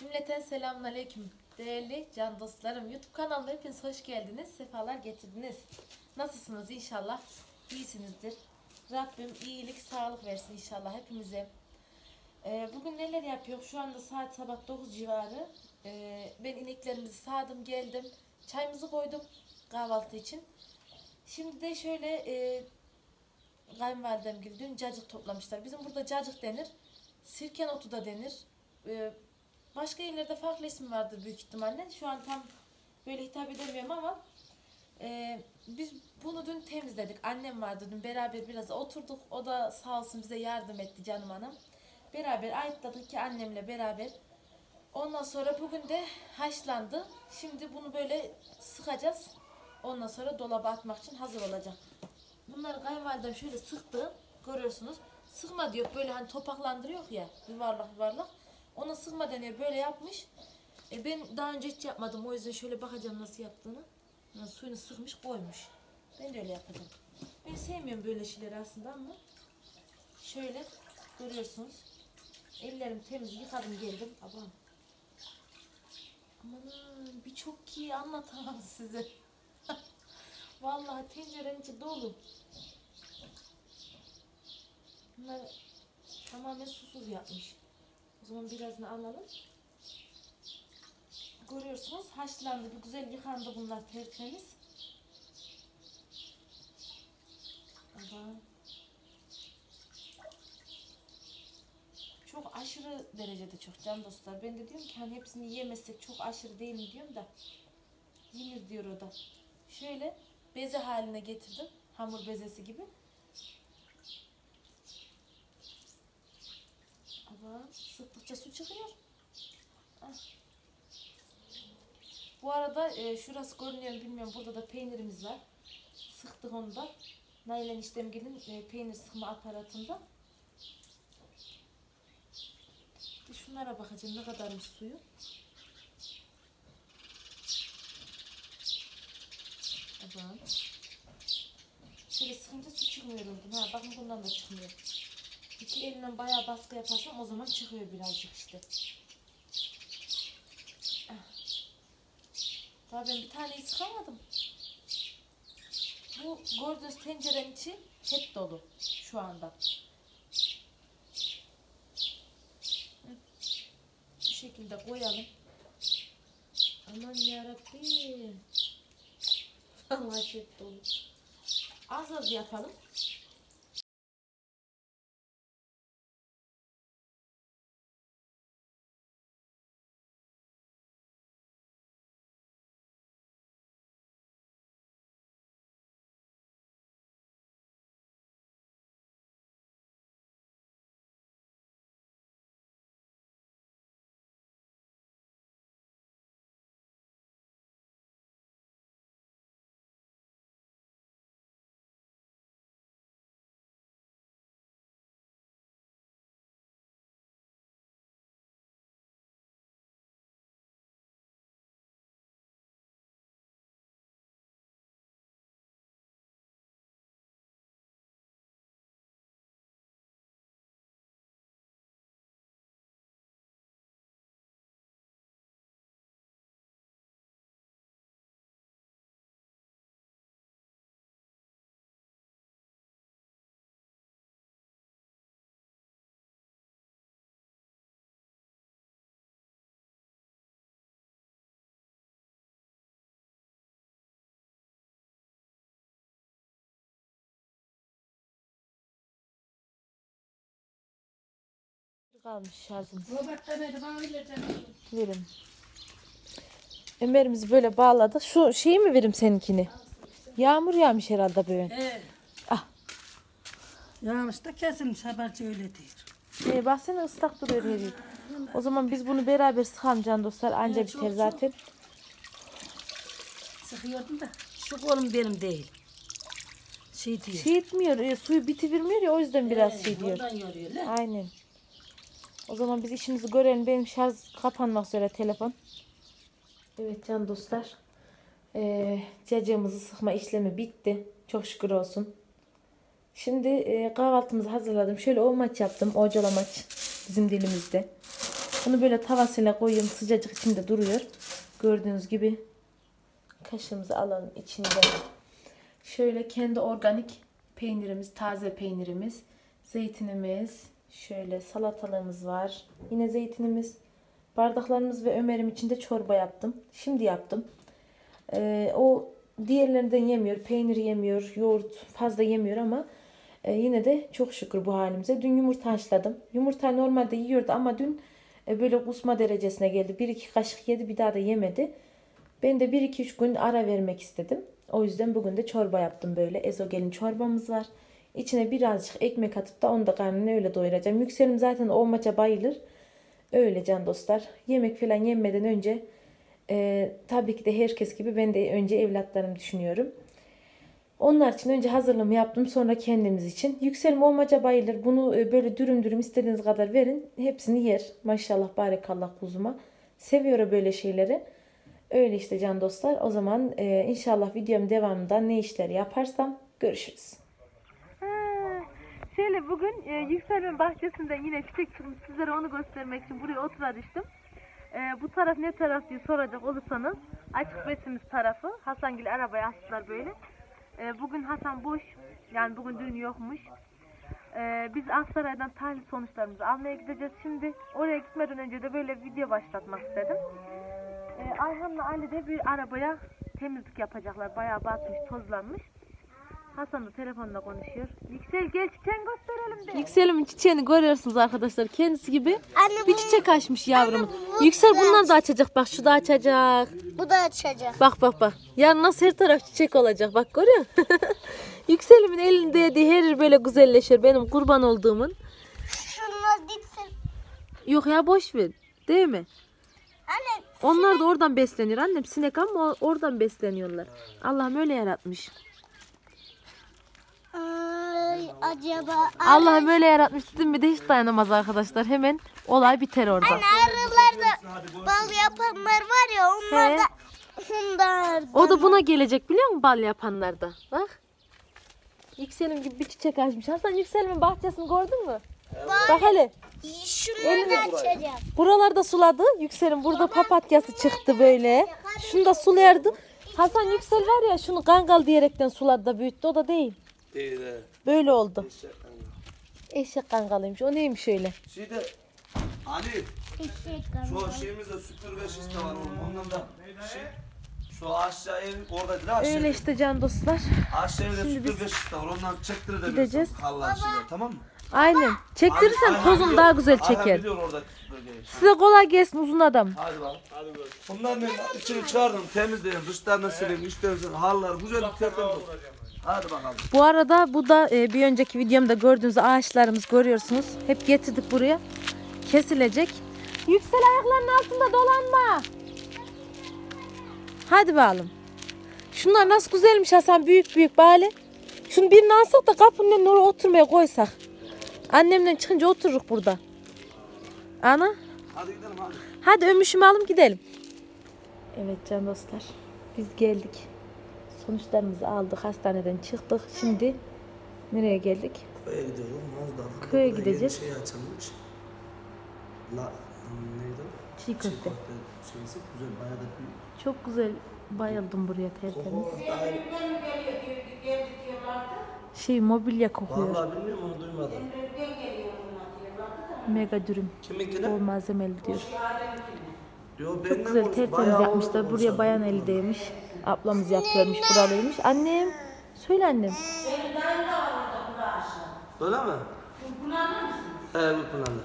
Cümleten selamünaleyküm değerli can dostlarım. YouTube kanalına hepiniz hoş geldiniz. Sefalar getirdiniz. Nasılsınız? İnşallah iyisinizdir. Rabbim iyilik, sağlık versin inşallah hepimize. Bugün neler yapıyor? Şu anda saat sabah 9 civarı. Ben ineklerimizi sağdım geldim. Çayımızı koydum kahvaltı için. Şimdi de şöyle kayınvalidem gibi dün cacık toplamışlar. Bizim burada cacık denir. Sirken otu da denir. Başka yerlerde farklı isim vardır büyük ihtimalle. Şu an tam böyle hitap edemiyorum ama biz bunu dün temizledik. Annem vardı dün, beraber biraz oturduk. O da sağ olsun bize yardım etti canım hanım. Beraber ayıkladık ki annemle beraber. Ondan sonra bugün de haşlandı. Şimdi bunu böyle sıkacağız. Ondan sonra dolaba atmak için hazır olacak. Bunları kayınvalidem şöyle sıktı. Görüyorsunuz. Sıkma diyor, böyle hani topaklandırıyor ya, yuvarlak yuvarlak. Ona sıkma deniyor, böyle yapmış. Ben daha önce hiç yapmadım, o yüzden şöyle bakacağım nasıl yaptığını. Yani suyunu sıkmış koymuş. Ben de öyle yapacağım. Ben sevmiyorum böyle şeyleri aslında ama şöyle görüyorsunuz. Ellerim temiz, yıkadım geldim. Aman birçok iyi anlatamam size. Vallahi tencerenin içi dolu. Bunlar tamamen susuz yapmış. O zaman birazını alalım. Görüyorsunuz haşlandı, bir güzel yıkandı bunlar tertemiz. Ama çok aşırı derecede çok can dostlar. Ben de diyorum ki hani hepsini yiyemezsek çok aşırı değil mi diyorum da yenir diyor o da. Şöyle beze haline getirdim. Hamur bezesi gibi. Ama sıktıkça su çıkıyor. Ah. Bu arada şurası görünüyor bilmiyorum. Burada da peynirimiz var. Sıktık onu da. Nail eniştemgilin peynir sıkma aparatında. Şunlara bakacağım ne kadarmış suyu. Evet. Şöyle sıkınca su çıkmıyor ondan. Ha bakın bundan da çıkmıyor. İki elimden bayağı baskı yaparsam o zaman çıkıyor birazcık işte. Daha ben bir taneyi sıkamadım. Bu gördüğünüz tencerenin içi hep dolu şu anda. Bu şekilde koyalım. Aman yarabbim. Vallahi hep dolu. Az az yapalım. Kalmış şarjımız. Verim. Ömer'imizi böyle bağladık. Şu şeyi mi verim seninkini? Yağmur yağmış herhalde böyle. He. Ah. Yağmış da kesilmiş, haberci öyle diyor. Baksana ıslak duruyor her yer. O zaman biz bunu beraber sıkalım can dostlar. Anca Evet, biter çok, zaten. Sıkıyordum da şu kolum benim değil. Şey diyor. Şey etmiyor, suyu bitivirmiyor ya, o yüzden biraz şey diyor. Ondan yoruyor lan. Aynen. O zaman biz işimizi görelim. Benim şarj kapanmak üzere telefon. Evet can dostlar. Cacığımızı sıkma işlemi bitti. Çok şükür olsun. Şimdi kahvaltımızı hazırladım. Şöyle olmaç yaptım. Ocalamaç bizim dilimizde. Bunu böyle tavasıyla koyuyorum. Sıcacık içinde duruyor. Gördüğünüz gibi. Kaşığımızı alalım içinden. Şöyle kendi organik peynirimiz, taze peynirimiz, zeytinimiz, şöyle salatalığımız var. Yine zeytinimiz, bardaklarımız ve Ömer'im için de çorba yaptım. Şimdi yaptım. O diğerlerinden yemiyor, peynir yemiyor, yoğurt fazla yemiyor ama yine de çok şükür bu halimize. Dün yumurta haşladım. Yumurta normalde yiyordu ama dün böyle kusma derecesine geldi. 1-2 kaşık yedi, bir daha da yemedi. Ben de 1-2-3 gün ara vermek istedim. O yüzden bugün de çorba yaptım böyle. Ezogelin çorbamız var. İçine birazcık ekmek atıp da onu da karnını öyle doyuracağım. Yükselim zaten o maça bayılır. Öyle can dostlar. Yemek falan yemeden önce tabii ki de herkes gibi ben de önce evlatlarımı düşünüyorum. Onlar için önce hazırlığımı yaptım. Sonra kendimiz için. Yükselim olmaca bayılır. Bunu böyle dürüm dürüm istediğiniz kadar verin. Hepsini yer. Maşallah barekallah kuzuma. Seviyor böyle şeyleri. Öyle işte can dostlar. O zaman inşallah videomun devamında ne işler yaparsam görüşürüz. Şöyle bugün Yüksel'in bahçesinden yine çiçek çıkmış. Sizlere onu göstermek için buraya otura düştüm. Bu taraf ne taraf diye soracak olursanız açık besimiz tarafı. Hasangil arabaya astılar böyle. Bugün Hasan boş. Yani bugün düğün yokmuş. Biz Aksaray'dan tahlil sonuçlarımızı almaya gideceğiz. Şimdi oraya gitmeden önce de böyle video başlatmak istedim. Ayhan'la Ali de bir arabaya temizlik yapacaklar. Bayağı batmış, tozlanmış. Hasan da telefonla konuşuyor. Yüksel gel çiçeğini gösterelim de. Yüksel'imin çiçeğini görüyorsunuz arkadaşlar. Kendisi gibi anne, bir çiçek açmış yavrumun. Yüksel bunlar da açacak. Bak şu da açacak. Bu da açacak. Bak. Yarın nasıl her taraf çiçek olacak. Bak görüyor musun? Yükselimin elinde yediği her yer böyle güzelleşir. Benim kurban olduğumun. Şunlar gitsin. Yok ya boş ver. Değil mi? Anne. Onlar da oradan besleniyor. Annem sinek ama oradan besleniyorlar. Allah'ım öyle yaratmış. Acaba Allah'ım öyle yaratmış dedim mi de hiç dayanamaz arkadaşlar. Hemen olay biter orada. anne arılarda bal yapanlar var ya onlar He. da bunlar. O da buna gelecek biliyor musun bal yapanlar da. Bak. Yükselim gibi bir çiçek açmış. Hasan Yükselim'in bahçesini gördün mü? Bak hele. Şunları da açacağım. Buralarda suladı. Yükselim burada papatyası çıktı böyle. Şunu da sulayardı. Hasan Yüksel var ya şunu kangal diyerekten suladı da büyüttü. O da değil. Değil. Böyle oldu. Eşek kangalıymış. O neymiş öyle? Şeyde Ali şu şeyimizde süpürge şişte var oğlum. Ondan da şey şu aşağı ev orada değil aşağı. Öyle işte can dostlar. Aşağı evde Şimdi süpürge şişte var. Ondan çektirebilirsin. gideceğiz. Hallar şeyler tamam mı? Aynen. Çektirirsen Ayhan tozun biliyor. daha güzel Ayhan çeker. biliyor oradaki süpürgeyi. Size kolay gelsin uzun adam. Hadi bak. Bunların içini çıkardım, temizleyin, dışlarını silin, içlerini silin, hallar güzel bir tertemiz olsun. Hadi bakalım. Bu arada bu da bir önceki videomda gördüğünüz ağaçlarımız görüyorsunuz. Hep getirdik buraya. Kesilecek. Yüksel ayaklarının altında dolanma. Hadi bakalım. Şunlar nasıl güzelmiş Hasan büyük büyük bari. Şunu birini alsak da kapının önüne oraya oturmaya koysak. Annemle çıkınca otururuk burada. Ana. Hadi gidelim hadi. Hadi ömüşümü alıp gidelim. Evet can dostlar. Biz geldik. Sonuçlarımızı aldık. Hastaneden çıktık. Şimdi nereye geldik? Köye gidiyorum. Mazda. Köye gideceğiz. Şey açılmış. Neydi? Çiğ köfte. Şeysi güzel bayağı da büyük. Çok güzel. Bayıldım buraya tertemiz. Mobilya kokuyor. Vallahi bilmiyorum onu duymadım. Mega dürüm. Kiminkine? Bol malzemeli diyor. Yo, Çok güzel tertemiz yapmışlar. Buraya bayan eli değmiş. Ablamız yapıyormuş buralıymış. Annem. Söyle annem. Öyle mi? Kullanır mısınız? Evet kullanır.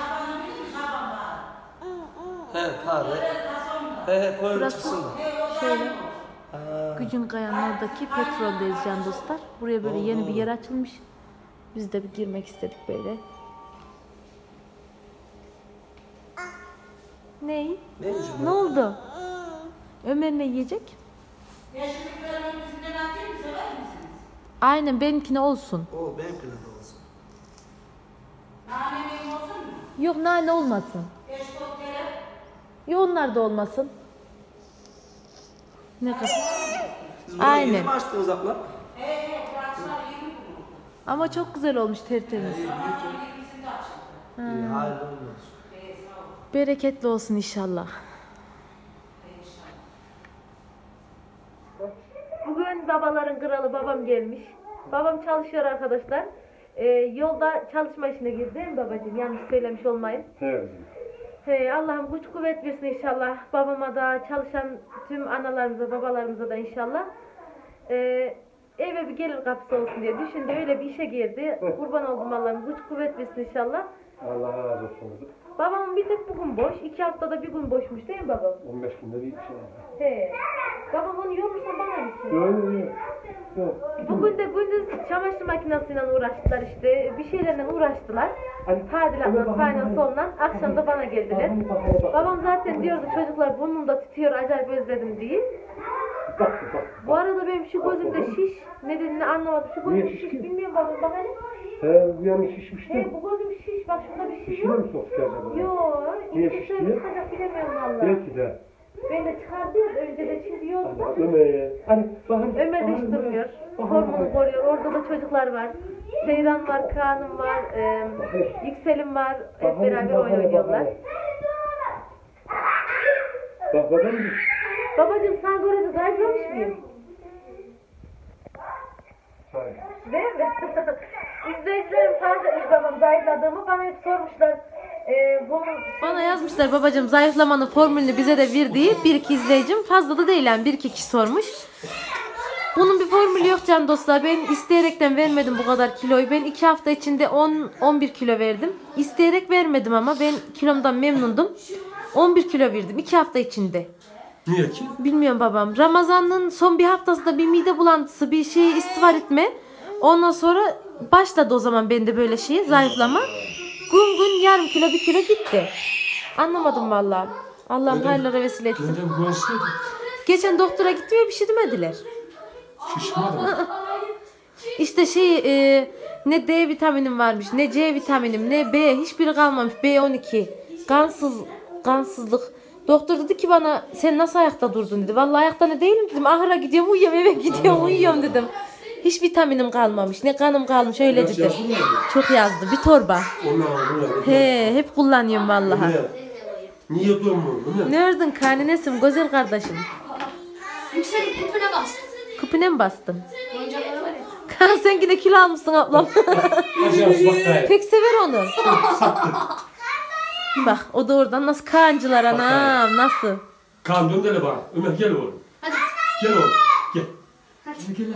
Evet hadi. He koyun Burası çıksın da. şöyle. Gücün Kaya'nın oradaki petroldeyiz can dostlar. Buraya böyle yeni bir yer açılmış. Biz de bir girmek istedik böyle. Ney? Neymiş bu? Ne oldu? Ömer ne yiyecek? Aynen benimkine olsun. O benimkine de olsun. Yok nane olmasın. Yok onlar da olmasın. Ne kadar? Siz bunu Aynen. yeni mi açtınız abla? Ama çok güzel olmuş tertemiz. İyi hayırlı olsun. Bereketli olsun inşallah. Bugün babaların kralı babam gelmiş. Babam çalışıyor arkadaşlar. Yolda çalışma işine girdi değil mi babacığım? Yanlış söylemiş olmayın. Evet. Allah'ım güç kuvvet versin inşallah. Babama da çalışan tüm analarımıza, babalarımıza da inşallah. Eve bir gelir kapısı olsun diye düşündü. Öyle bir işe girdi. Kurban oldum Allah'ım. Güç kuvvet versin inşallah. Allah razı olsun. Babamın bir tek bugün boş. 2 haftada bir gün boşmuş değil mi babam? 15 günde bir şey var. Babam onu yormuşsa bana mısın? Yok. Bugün de gündüz çamaşır makinesiyle uğraştılar işte. Bir şeylerle uğraştılar. Tadilatla, sağla solla. Akşam da bana geldiler. Babam zaten diyordu çocuklar burnumda tutuyor acayip özledim diye. Bak. Bu arada benim şu gözümde şiş. Nedenini anlamadım. Şu gözüm şiş bilmiyorum babam bak hele. Bu yanlış şişmişti. Bu gözüm şiş. Bak şurada bir şiş Şişine yok. mi soktu acaba? Yok. Niye İşte şiş şöyle diye? çıkacak bilemiyorum valla. Belki de. Ben de çıkardım önce de şimdi yoktu. Ömer. Ömer de hiç durmuyor. Formunu koruyor. Orada da çocuklar var. Seyran var, Kaan'ım var, Yüksel'im var. Hep beraber oyun oynuyorlar. Bak bakalım. Babacığım sen göre de zayıflamış mıyım? Hayır. Değil mi? İzleyicilerim fark etmiş babam zayıfladığımı. Bana hep sormuşlar. Bana yazmışlar babacığım zayıflamanın formülünü bize de ver diye. 1-2 izleyicim fazla da değil yani 1-2 kişi sormuş. Bunun bir formülü yok can dostlar. Ben isteyerekten vermedim bu kadar kiloyu. Ben 2 hafta içinde 10-11 kilo verdim. İsteyerek vermedim ama ben kilomdan memnundum. 11 kilo verdim 2 hafta içinde. Niye ki? Bilmiyorum babam. Ramazan'ın son bir haftasında bir mide bulantısı, bir şey istiğfar etme. Ondan sonra başladı o zaman bende böyle şey, zayıflama. Gün yarım kilo, 1 kilo gitti. Anlamadım vallahi. Allah'ım hayırlara vesile etsin. Neden görseydin? Geçen doktora gittim ve bir şey demediler. Şişmedi mi? İşte ne D vitaminim varmış, ne C vitaminim, ne B, hiçbiri kalmamış. B12. Kansızlık. Doktor dedi ki bana sen nasıl ayakta durdun dedi. Vallahi ayakta ne değilim dedim. Ahıra gidiyorum uyuyorum, eve gidiyorum uyuyorum dedim. Hiç vitaminim kalmamış, ne kanım kalmış öyle dedi. Çok yazdı. Bir torba. Hep kullanıyorum vallahi. Niye durmuyorsun? Ne ördün karnenesim güzel kardeşim. Yükselip küpüne bastı. Küpüne mi bastın? Oyuncakları var ya. Kan sen yine kilo almışsın ablam. Pek sever onu. Bak o da oradan nasıl kancılar anam nasıl? Kaan dön de bana. Ömer gel oğlum. Hadi. Gel oğlum. Gel. Hadi. Gel.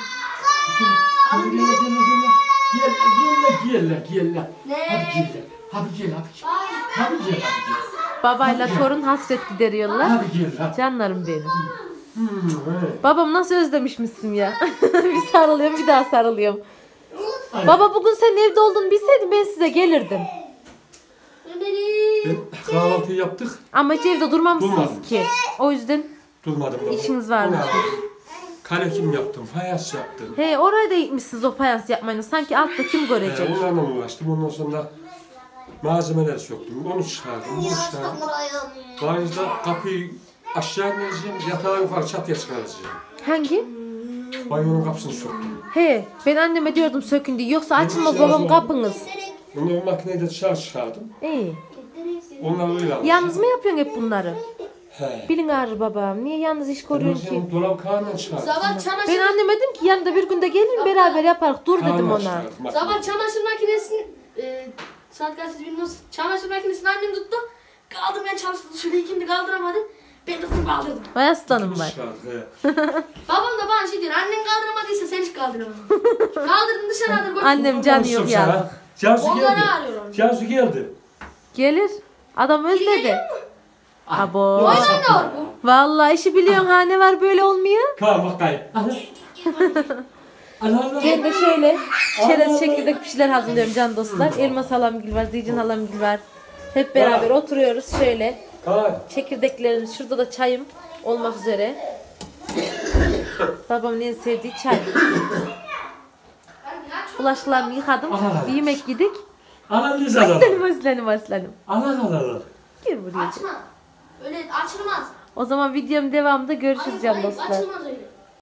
Gel. Ne? Hadi gel. Babayla torun hasret gideriyorlar. Hadi gel. Canlarım benim. Babam nasıl özlemişmişsin ya. Bir sarılıyorum bir daha sarılıyorum. Baba bugün sen evde olduğunu bilseydim ben size gelirdim. Ben kahvaltıyı yaptık. Ama hiç evde durmamışsınız Durmadım. ki. O yüzden Durmadım baba. İşiniz varmış. Kalekim yaptım, fayans yaptım. oraya da gitmişsiniz o fayans yapmayın. Sanki altta kim görecek? Onlarla uğraştım. Ondan sonra malzemeler söktüm. Onu çıkardım. Banyoda kapıyı aşağı indireceğim. Yatağı yukarı çatıya çıkaracağım. Hangi? Banyonun kapısını söktüm. Ben anneme diyordum sökün diye. Yoksa açılmaz babam kapınız. Onu o makineyi de dışarı çıkardım. İyi. Onlar öyle aldı. Yalnız mı yapıyorsun hep bunları? He. Bilin ağrı babam. Niye yalnız iş koruyorsun ki? Ondan dolap kağından çıkardım. Sabah çamaşır. Ben anneme dedim ki yanında bir günde gelin beraber yaparız. Dur dedim Kağından ona. çıkardım, makineyi. Sabah çamaşır makinesini saat kaç bilmiyoruz. Çamaşır makinesini annem tuttu. Kaldırmaya çalıştı. Şöyle ikindi kaldıramadı. Ben tuttum kaldırdım. Vay aslanım var. Çıkardık, he. Babam da bana şey diyor. Annen kaldıramadıysa sen hiç kaldıramadın. Kaldırdım dışarı aldım. götürdüm. Annem canı yok ya. Cansu Onları geldi. arıyorum. Cansu geldi. Gelir. Adam özledi. Abo. Oyun oynuyor bu. Vallahi işi biliyorsun ha ne var böyle olmuyor. Kaan bak kayıp. Allah. Ben de şöyle çerez çekirdek bir şeyler hazırlıyorum can dostlar. Elmas halamgil var, Zeycin halamgil var. Hep beraber oturuyoruz şöyle. Kaan. Çekirdeklerimiz şurada da çayım olmak üzere. Babamın en sevdiği çay. Bulaşıklarımı yıkadım. Bir yemek yedik. Analiz alalım. Özlenim. Alalım. Gir buraya. Açma. Öyle açılmaz. O zaman videom devamında görüşürüz can Hayır, dostlar. açılmaz öyle.